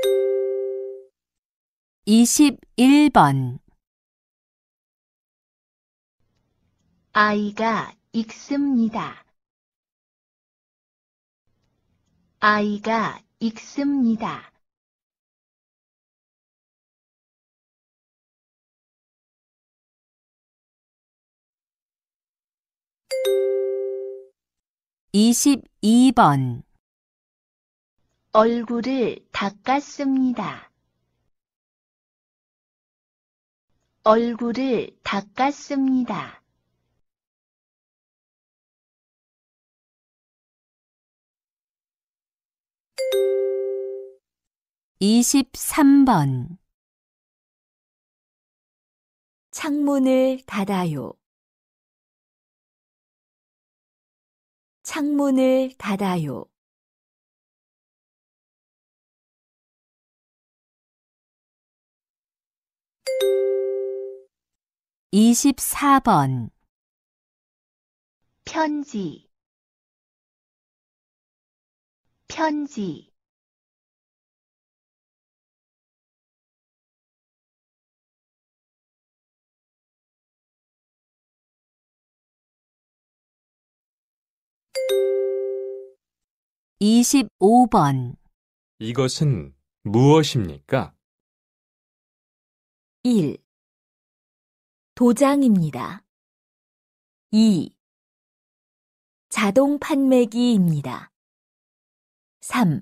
21번 아이가 읽습니다. 아이가 읽습니다. 22번 얼굴을 닦았습니다. 얼굴을 닦았습니다. 23번 창문을 닫아요. 창문을 닫아요. 24번 편지 편지 25번 이것은 무엇입니까? 1. 도장입니다. 2. 자동 판매기입니다. 3.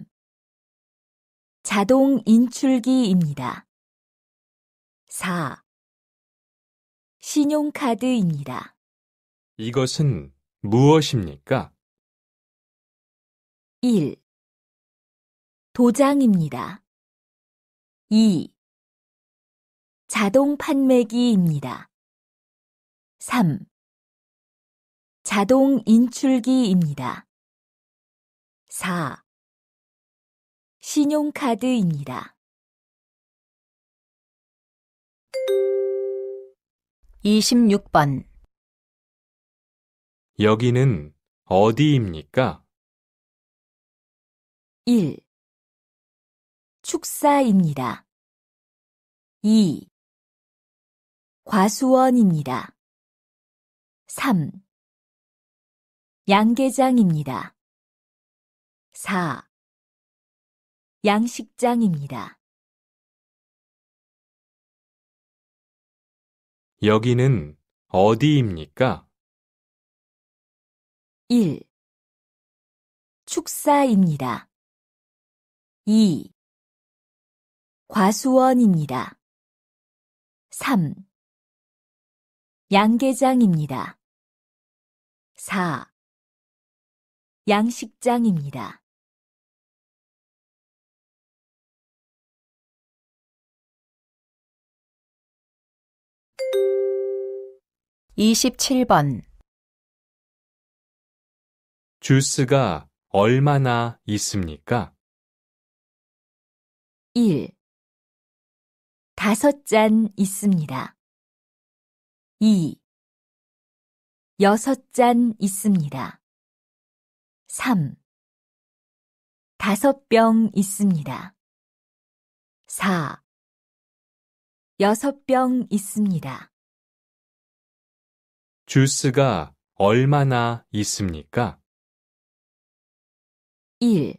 자동 인출기입니다. 4. 신용카드입니다. 이것은 무엇입니까? 1. 도장입니다. 2. 자동 판매기입니다. 3. 자동 인출기입니다. 4. 신용카드입니다. 26번 여기는 어디입니까? 1. 축사입니다. 2. 과수원입니다. 3. 양계장입니다. 4. 양식장입니다. 여기는 어디입니까? 1. 축사입니다. 2. 과수원입니다. 3. 양계장입니다. 4. 양식장입니다. 27번 주스가 얼마나 있습니까? 1. 5잔 있습니다. 2. 6잔 있습니다. 3. 5병 있습니다. 4. 6병 있습니다. 주스가 얼마나 있습니까? 1.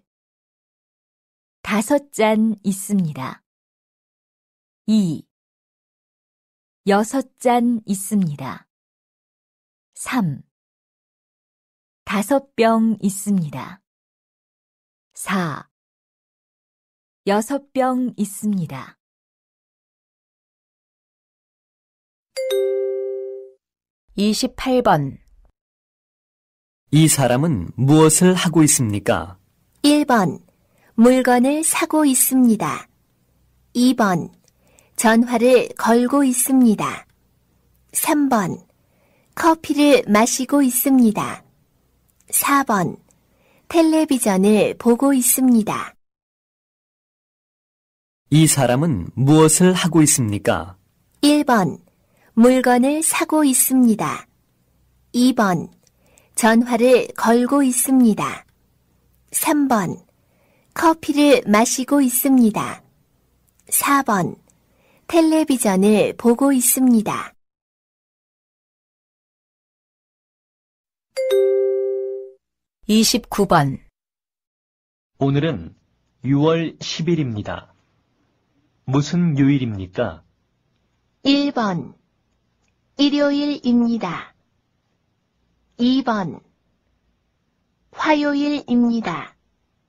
5잔 있습니다. 2. 6잔 있습니다. 3. 5병 있습니다. 4. 6병 있습니다. 28번 이 사람은 무엇을 하고 있습니까? 1번 물건을 사고 있습니다. 2번 전화를 걸고 있습니다. 3번 커피를 마시고 있습니다. 4번 텔레비전을 보고 있습니다. 이 사람은 무엇을 하고 있습니까? 1번 물건을 사고 있습니다. 2번 전화를 걸고 있습니다. 3번 커피를 마시고 있습니다. 4번. 텔레비전을 보고 있습니다. 29번. 오늘은 6월 10일입니다. 무슨 요일입니까? 1번. 일요일입니다. 2번. 화요일입니다.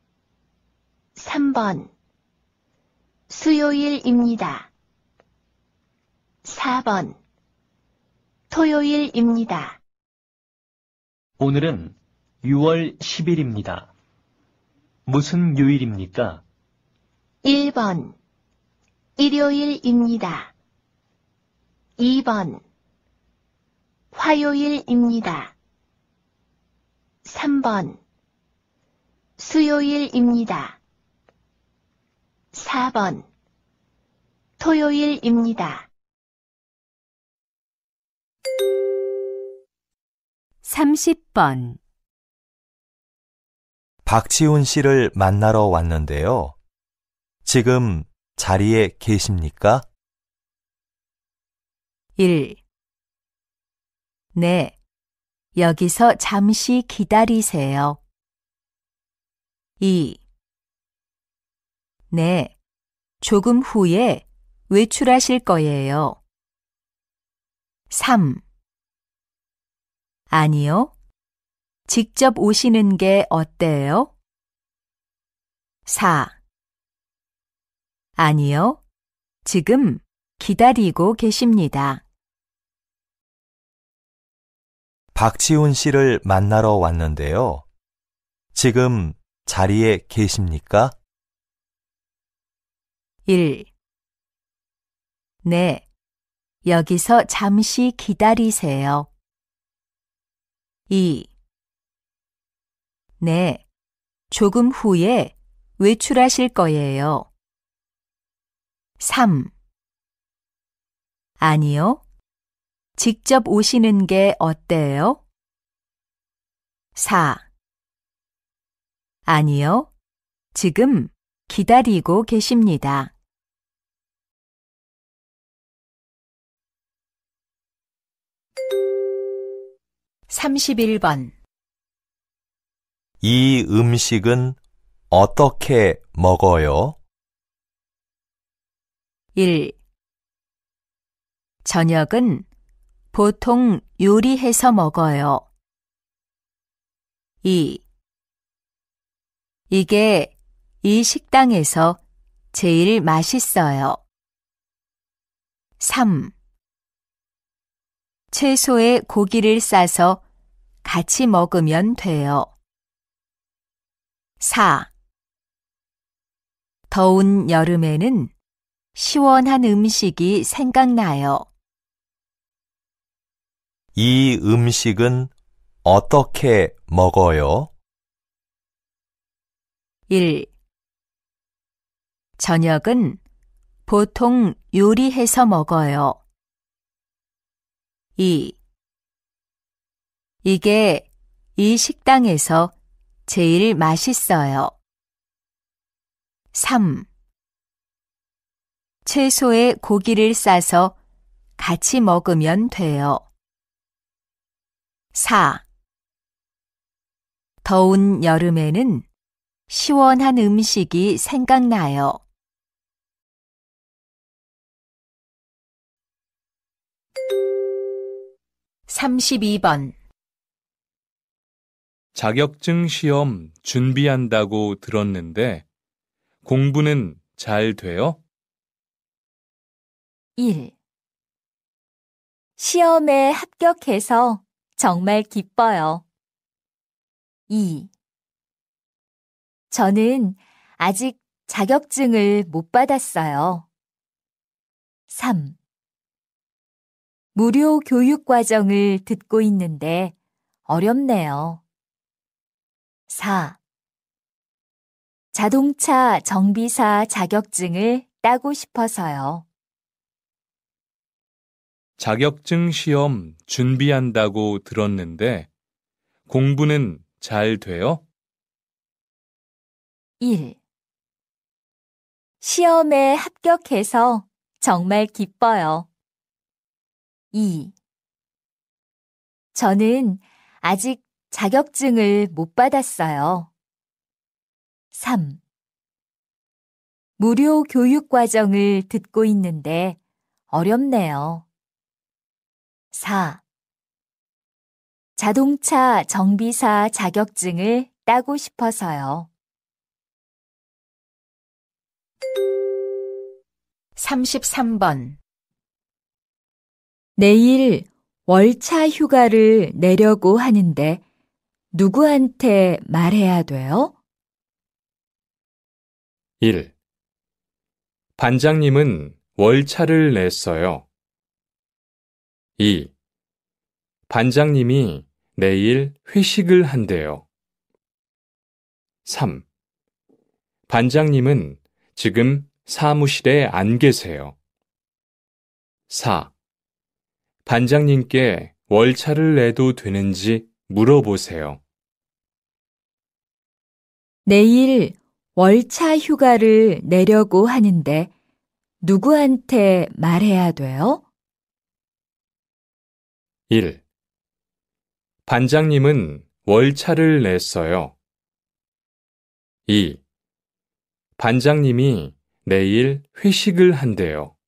3번. 수요일입니다. 4번. 토요일입니다. 오늘은 6월 10일입니다. 무슨 요일입니까? 1번. 일요일입니다. 2번. 화요일입니다. 3번. 수요일입니다. 4번. 토요일입니다. 30번. 박지훈 씨를 만나러 왔는데요. 지금 자리에 계십니까? 1. 네, 여기서 잠시 기다리세요. 2. 네, 조금 후에 외출하실 거예요. 3. 아니요, 직접 오시는 게 어때요? 4. 아니요, 지금 기다리고 계십니다. 박지훈 씨를 만나러 왔는데요. 지금 자리에 계십니까? 1. 네, 여기서 잠시 기다리세요. 2. 네, 조금 후에 외출하실 거예요. 3. 아니요, 직접 오시는 게 어때요? 4. 아니요, 지금 기다리고 계십니다. 31번. 이 음식은 어떻게 먹어요? 1. 저녁은 보통 요리해서 먹어요. 2. 이게 이 식당에서 제일 맛있어요. 3. 채소에 고기를 싸서 같이 먹으면 돼요. 4. 더운 여름에는 시원한 음식이 생각나요. 이 음식은 어떻게 먹어요? 1. 저녁은 보통 요리해서 먹어요. 2. 이게 이 식당에서 제일 맛있어요. 3. 채소에 고기를 싸서 같이 먹으면 돼요. 4. 더운 여름에는 시원한 음식이 생각나요. 32번. 자격증 시험 준비한다고 들었는데 공부는 잘 돼요? 1. 시험에 합격해서 정말 기뻐요. 2. 저는 아직 자격증을 못 받았어요. 3. 무료 교육 과정을 듣고 있는데 어렵네요. 4. 자동차 정비사 자격증을 따고 싶어서요. 자격증 시험 준비한다고 들었는데 공부는 잘 돼요? 1. 시험에 합격해서 정말 기뻐요. 2. 저는 아직 자격증을 못 받았어요. 3. 무료 교육 과정을 듣고 있는데 어렵네요. 4. 자동차 정비사 자격증을 따고 싶어서요. 33번. 내일 월차 휴가를 내려고 하는데 누구한테 말해야 돼요? 1. 반장님은 월차를 냈어요. 2. 반장님이 내일 회식을 한대요. 3. 반장님은 지금 사무실에 안 계세요. 4. 반장님께 월차를 내도 되는지 물어보세요. 내일 월차 휴가를 내려고 하는데 누구한테 말해야 돼요? 1. 반장님은 월차를 냈어요. 2. 반장님이 내일 회식을 한대요.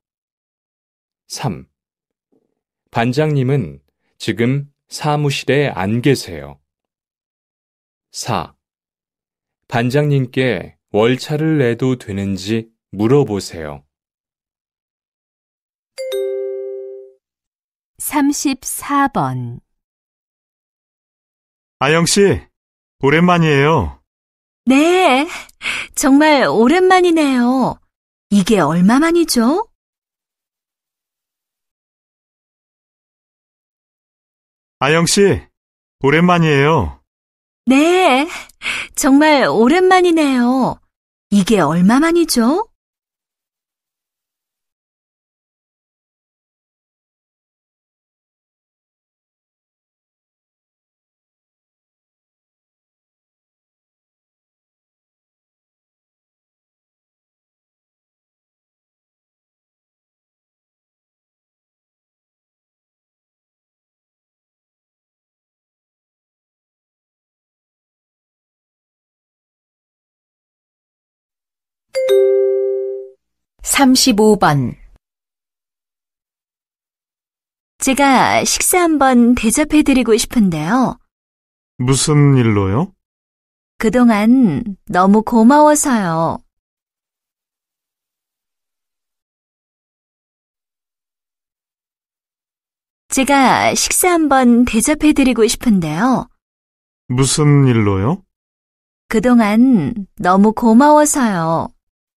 3. 반장님은 지금 사무실에 안 계세요. 4. 반장님께 월차를 내도 되는지 물어보세요. 34번. 아영 씨, 오랜만이에요. 네, 정말 오랜만이네요. 이게 얼마만이죠? 아영 씨, 오랜만이에요. 네, 정말 오랜만이네요. 이게 얼마만이죠? 삼십오 번. 제가 식사 한번 대접해드리고 싶은데요. 무슨 일로요? 그동안 너무 고마워서요. 제가 식사 한번 대접해드리고 싶은데요. 무슨 일로요? 그동안 너무 고마워서요.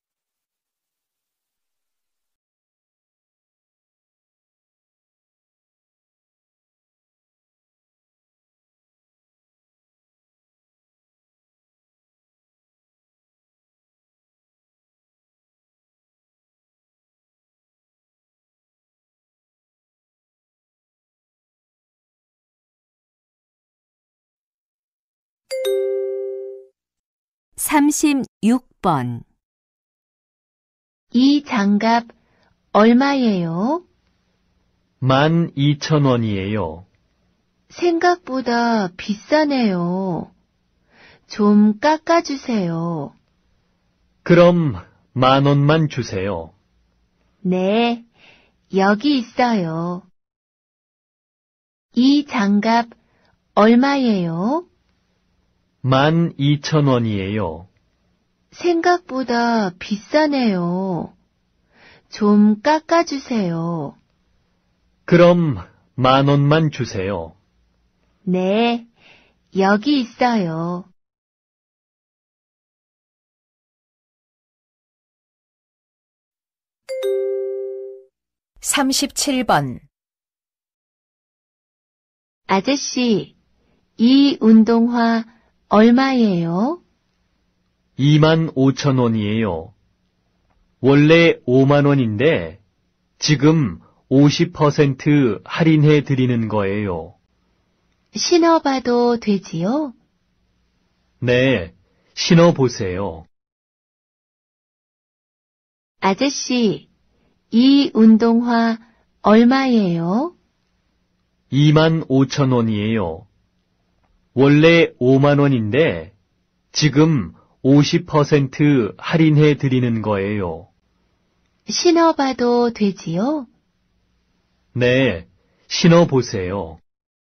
삼십육 번. 이 장갑 얼마예요? 12,000원이에요. 생각보다 비싸네요. 좀 깎아주세요. 그럼 10,000원만 주세요. 네, 여기 있어요. 이 장갑 얼마예요? 12,000원이에요. 생각보다 비싸네요. 좀 깎아주세요. 그럼 10,000원만 주세요. 네, 여기 있어요. 삼십칠 번. 아저씨, 이 운동화 얼마예요? 25,000원이에요. 원래 50,000원인데 지금 50% 할인해 드리는 거예요. 신어봐도 되지요? 네, 신어보세요. 아저씨, 이 운동화 얼마예요? 25,000원이에요. 원래 5만 원인데 지금 50% 할인해 드리는 거예요. 신어봐도 되지요? 네, 신어보세요.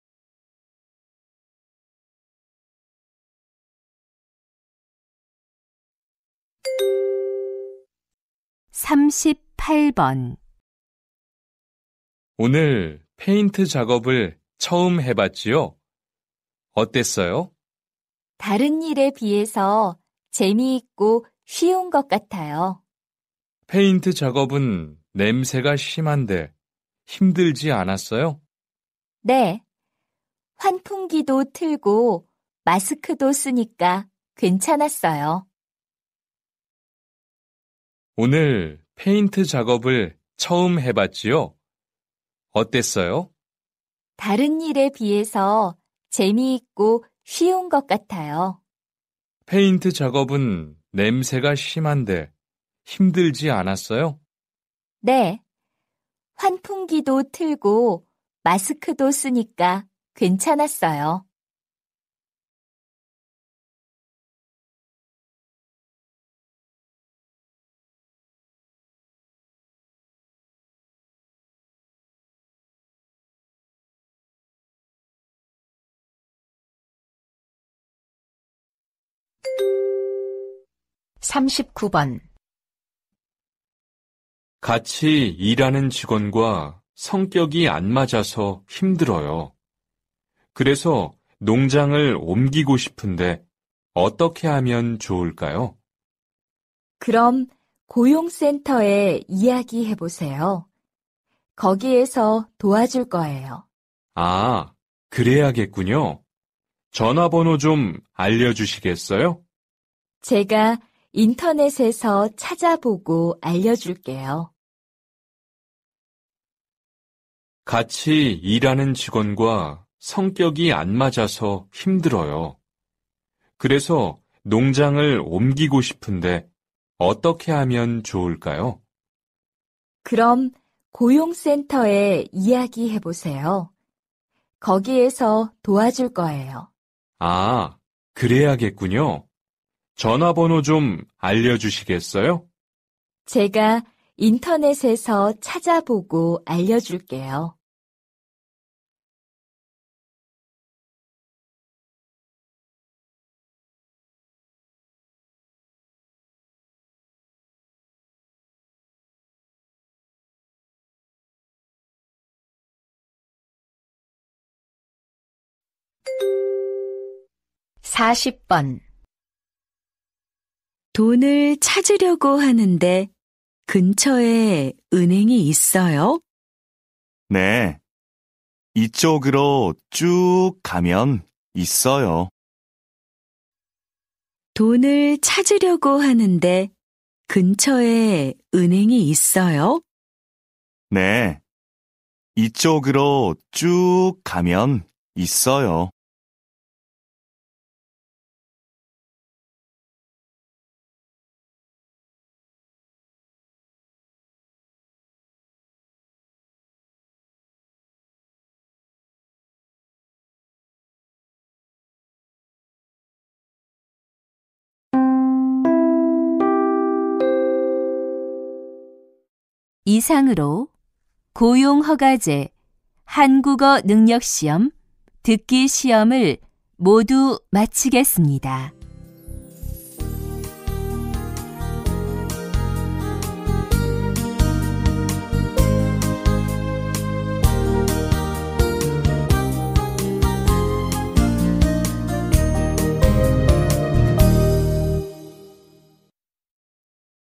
(38번) 오늘 페인트 작업을 처음 해봤지요? 어땠어요? 다른 일에 비해서 재미있고 쉬운 것 같아요. 페인트 작업은 냄새가 심한데 힘들지 않았어요? 네. 환풍기도 틀고 마스크도 쓰니까 괜찮았어요. 오늘 페인트 작업을 처음 해봤지요? 어땠어요? 다른 일에 비해서 재미있고 쉬운 것 같아요. 페인트 작업은 냄새가 심한데 힘들지 않았어요? 네. 환풍기도 틀고 마스크도 쓰니까 괜찮았어요. (39번) 같이 일하는 직원과 성격이 안 맞아서 힘들어요. 그래서 농장을 옮기고 싶은데 어떻게 하면 좋을까요? 그럼 고용센터에 이야기해 보세요. 거기에서 도와줄 거예요. 아, 그래야겠군요. 전화번호 좀 알려주시겠어요? 제가 인터넷에서 찾아보고 알려줄게요. 같이 일하는 직원과 성격이 안 맞아서 힘들어요. 그래서 농장을 옮기고 싶은데 어떻게 하면 좋을까요? 그럼 고용센터에 이야기해 보세요. 거기에서 도와줄 거예요. 아, 그래야겠군요. 전화번호 좀 알려주시겠어요? 제가 인터넷에서 찾아보고 알려줄게요. (40번) 돈을 찾으려고 하는데 근처에 은행이 있어요? 네. 이쪽으로 쭉 가면 있어요. 돈을 찾으려고 하는데 근처에 은행이 있어요? 네. 이쪽으로 쭉 가면 있어요. 이상으로 고용허가제, 한국어 능력시험, 듣기 시험을 모두 마치겠습니다.